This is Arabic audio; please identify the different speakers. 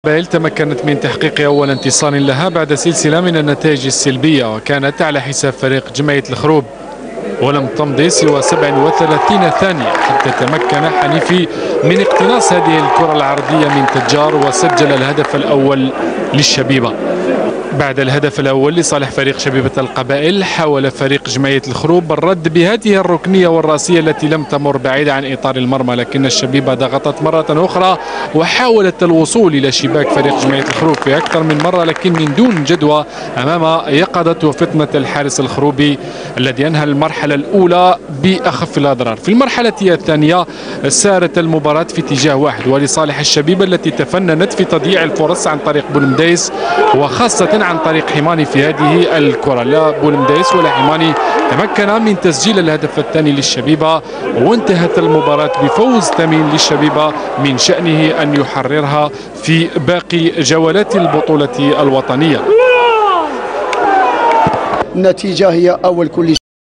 Speaker 1: بيل تمكنت من تحقيق أول انتصار لها بعد سلسلة من النتائج السلبية، وكانت على حساب فريق جمعية الخروب، ولم تمضي سوى 37 ثانية حتى تمكن حنيفي من اقتناص هذه الكرة العرضية من تجار وسجل الهدف الأول للشبيبة. بعد الهدف الأول لصالح فريق شبيبة القبائل، حاول فريق جمعية الخروب الرد بهذه الركنية والراسية التي لم تمر بعيدة عن إطار المرمى، لكن الشبيبة ضغطت مرة أخرى وحاولت الوصول إلى شباك فريق جمعية الخروب في أكثر من مرة، لكن من دون جدوى أمام يقظة وفطنة الحارس الخروبي الذي أنهى المرحلة الأولى بأخف الأضرار. في المرحلة الثانية سارت المباراة في اتجاه واحد ولصالح الشبيبة التي تفننت في تضييع الفرص عن طريق بولمديس، وخاصة عن طريق حماني في هذه الكرة. لا بولمديس ولا حماني تمكن من تسجيل الهدف الثاني للشبيبة، وانتهت المباراة بفوز ثمين للشبيبة من شأنه أن يحررها في باقي جولات البطولة الوطنية.
Speaker 2: النتيجة هي أول كل